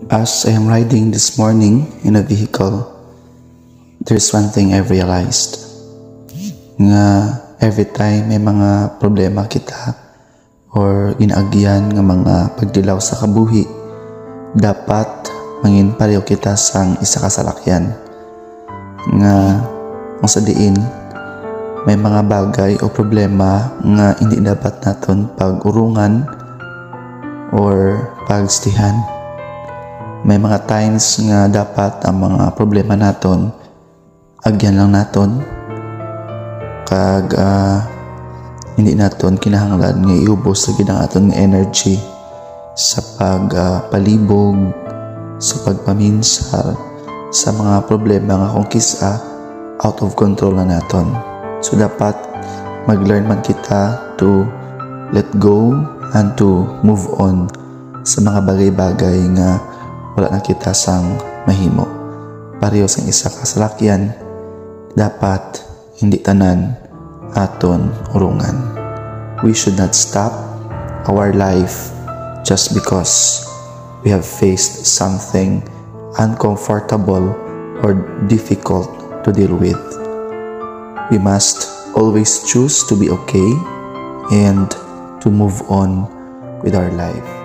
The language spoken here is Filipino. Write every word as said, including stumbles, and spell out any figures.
As I am riding this morning in a vehicle, there's one thing I realized. Nga every time may mga problema kita or inaagyan nga mga pagdilaw sa kabuhi, dapat mangin pareho kita sang isa ka salakyan. Nga kung sa diin, may mga bagay o problema nga hindi dapat naton pag-urungan or pagstihan. May mga times nga dapat ang mga problema naton agyan lang naton kag uh, hindi naton kinahanglan nga iubos sa ginang aton nga energy sa pagpalibog, uh, sa pagpaminsar sa mga problema nga kung kisa out of control na naton. So dapat mag-learn man kita to let go and to move on sa mga bagay-bagay nga wala na kita sang mahimo. Pareho sang isa ka salakyan, dapat hindi tanan aton urungan. We should not stop our life just because we have faced something uncomfortable or difficult to deal with. We must always choose to be okay and to move on with our life.